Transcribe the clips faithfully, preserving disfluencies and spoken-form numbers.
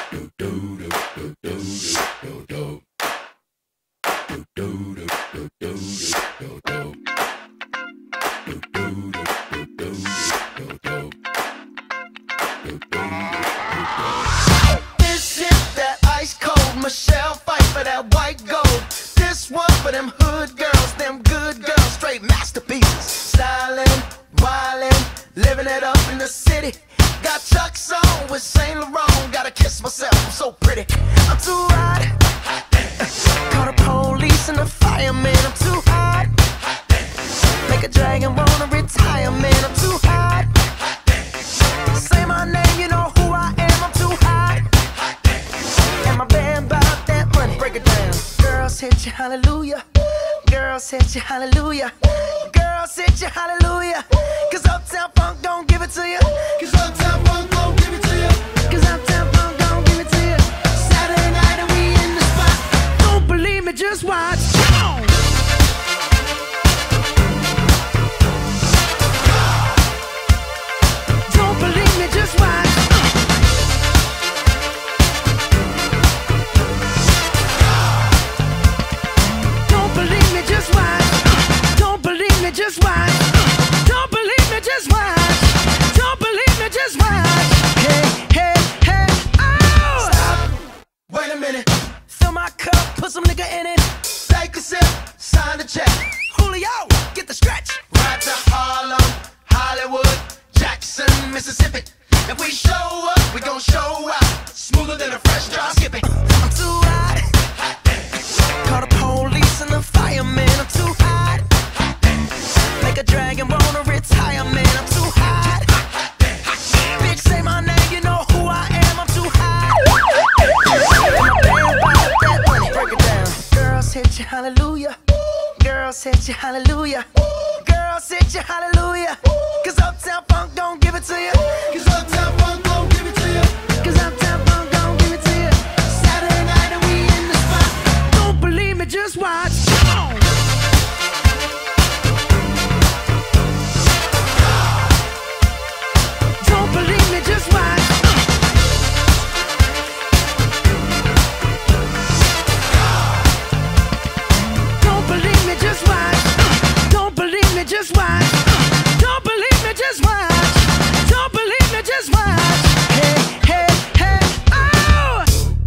This is that ice cold Michelle fight for that white gold. This one for them hood girls, them good girls, straight masterpieces. Stylin', wildin', living it up in the city. Got Chuck's on with Saint Laurent. Gotta kiss myself, I'm so pretty. I'm too hot. Call the police and the fireman. I'm too hot. Make a dragon wanna retire, man. I'm too hot. Say my name, you know who I am. I'm too hot. And my band bout that money. Break it down. Girls hit you, hallelujah. Girls hit you, hallelujah. Girls hit you, hallelujah. Cause Uptown Funk don't give it to you. Cause Uptown Funk don't give it to you. Cause Uptown Funk don't give it to you. Saturday night and we in the spot. Don't believe me, just watch. Come on. Don't believe me, just watch. Don't believe me, just watch. Don't believe me, just watch. Don't believe me, just watch. Don't believe me, just watch. Hey, hey, hey, oh! Stop. Wait a minute. Fill my cup, put some nigga in it. Take a sip, sign the check. Julio, get the stretch. Ride to Harlem, Hollywood, Jackson, Mississippi. If we show up, we gon' show out. Smoother than a fresh drop skipping. I'm too hot. Call the police and the fireman. I'm too hot. Make a dragon wanna retire, man. I'm too hot. Bitch, say my name, you know who I am. I'm too hot. That money, break it down. Girls hit you, hallelujah. Girls hit you, hallelujah. Girls hit you, hallelujah. Cause Uptown Funk don't give it to you. Cause Uptown Funk don't give it to you. Cause Uptown Funk don't give it to you. Saturday night and we in the spot. Don't believe me, just watch. Come on. Don't believe me, just watch. Don't believe me, just watch. Don't believe me, just watch. Don't believe me, just watch. Don't believe me, just watch. Hey, hey, hey, oh!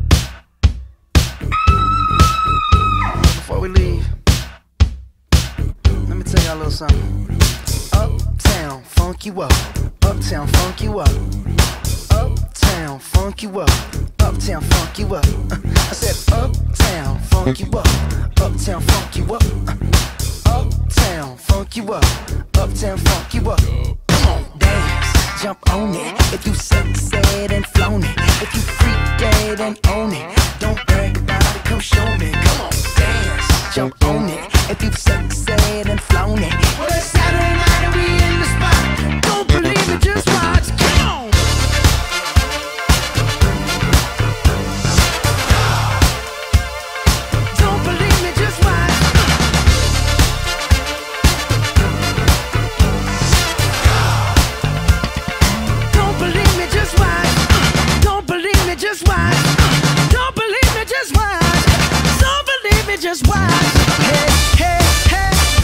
Before we leave, let me tell y'all a little something. Uptown, funk you up. Uptown, funk you up. Uptown, funk you up. Uptown, funk you up. Uh, I said uptown, funk you up. Uptown, funk you up. Uh, uptown, funk you up. Uptown, funk you up. Come on, dance, jump on it. If you sexed and flown it, if you freak dead and own it, don't brag about it, come show me. Come on, dance, jump on it. If you sexed and flown it, well, it's Saturday night and we in the spot. Don't believe it, just watch. Come on. Don't believe me, just watch. Don't believe me, just watch. Don't believe me, just watch. Don't believe me, just watch. Don't believe me, just watch. Hey, hey, hey, oh!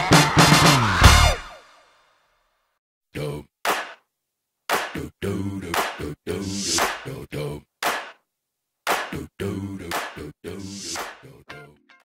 Do do do.